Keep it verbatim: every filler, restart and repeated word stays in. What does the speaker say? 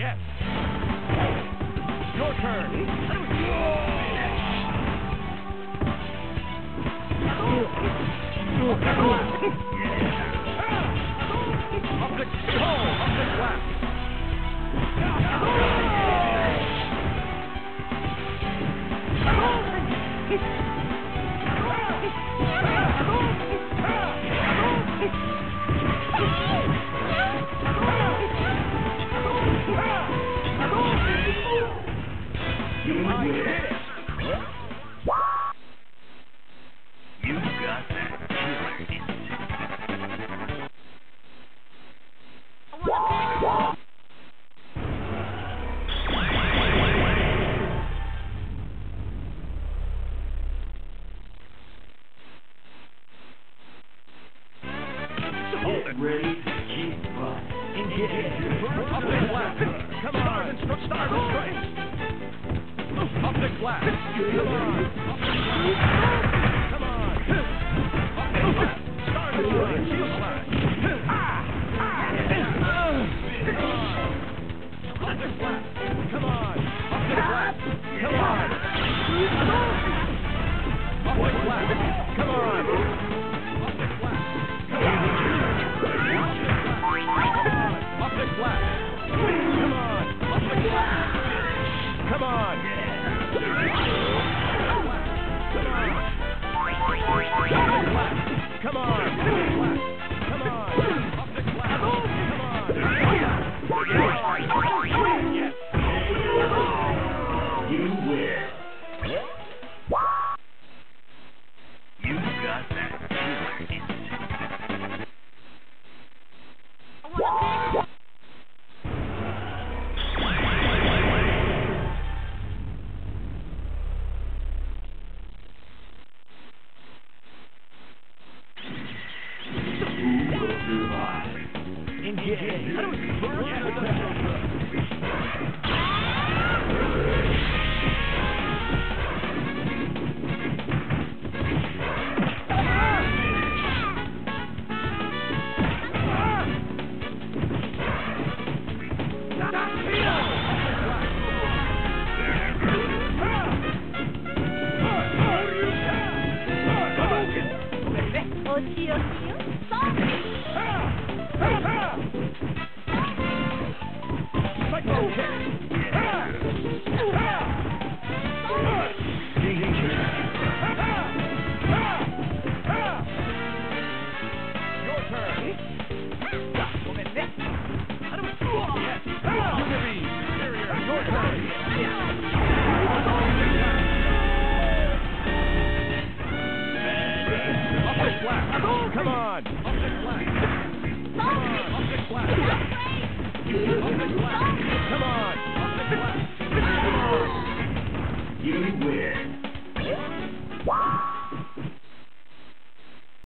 Yes. Your turn. Up the glass. Up the hole. Up the glass. I did it. You got that killer instinct. Get ready to keep running. Engage. Up the glass. Come on. Start and strike. Up the glass. Come on. Up the glass. Come on. Up the glass. Start and strike. Heel slash. Up the glass. Come on. Up the glass. Come on. Up the glass. Come on. Up the glass. Come on. Up the glass. Come on. Up the glass. Come on. Come on. Come on. Up the glass. Come on. Yes. You win. You got that killer instinct. Come on!